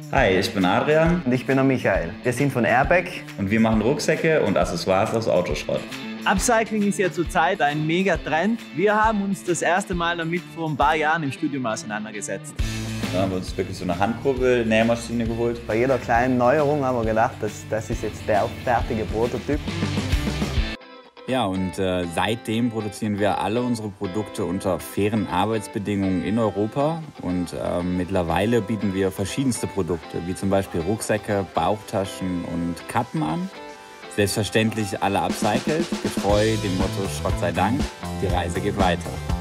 Hi, ich bin Adrian Und ich bin der Michael. Wir sind von Airbag. und wir machen Rucksäcke und Accessoires aus Autoschrott. Upcycling ist ja zurzeit ein Mega-Trend. Wir haben uns das erste Mal damit vor ein paar Jahren im Studium auseinandergesetzt. Da haben wir uns wirklich so eine Handkurbel-Nähmaschine geholt. Bei jeder kleinen Neuerung haben wir gedacht, das ist jetzt der fertige Prototyp. Ja, und seitdem produzieren wir alle unsere Produkte unter fairen Arbeitsbedingungen in Europa. Und mittlerweile bieten wir verschiedenste Produkte, wie zum Beispiel Rucksäcke, Bauchtaschen und Kappen an. Selbstverständlich alle upcycled, getreu dem Motto Schrott sei Dank, die Reise geht weiter.